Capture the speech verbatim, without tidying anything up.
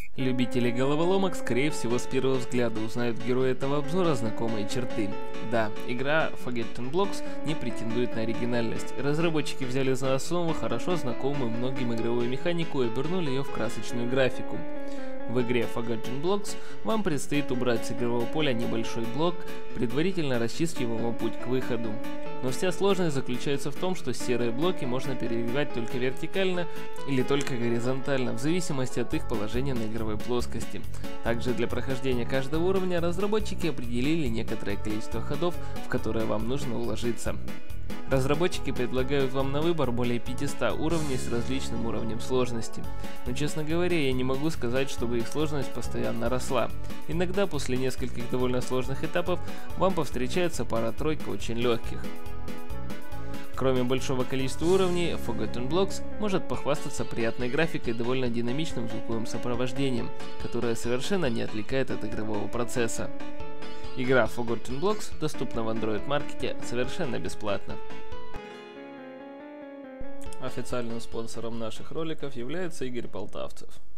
Любители головоломок, скорее всего, с первого взгляда узнают в герое этого обзора знакомые черты. Да, игра Forgotten Blocks не претендует на оригинальность. Разработчики взяли за основу хорошо знакомую многим игровую механику и обернули ее в красочную графику. В игре Forgotten Blocks вам предстоит убрать с игрового поля небольшой блок, предварительно расчистив его путь к выходу. Но вся сложность заключается в том, что серые блоки можно передвигать только вертикально или только горизонтально, в зависимости от их положения на игровой плоскости. Также для прохождения каждого уровня разработчики определили некоторое количество ходов, в которые вам нужно уложиться. Разработчики предлагают вам на выбор более пятисот уровней с различным уровнем сложности. Но, честно говоря, я не могу сказать, чтобы их сложность постоянно росла. Иногда после нескольких довольно сложных этапов вам повстречается пара-тройка очень легких. Кроме большого количества уровней, Forgotten Blocks может похвастаться приятной графикой и довольно динамичным звуковым сопровождением, которое совершенно не отвлекает от игрового процесса. Игра Forgotten Blocks доступна в Android Market совершенно бесплатно. Официальным спонсором наших роликов является Игорь Полтавцев.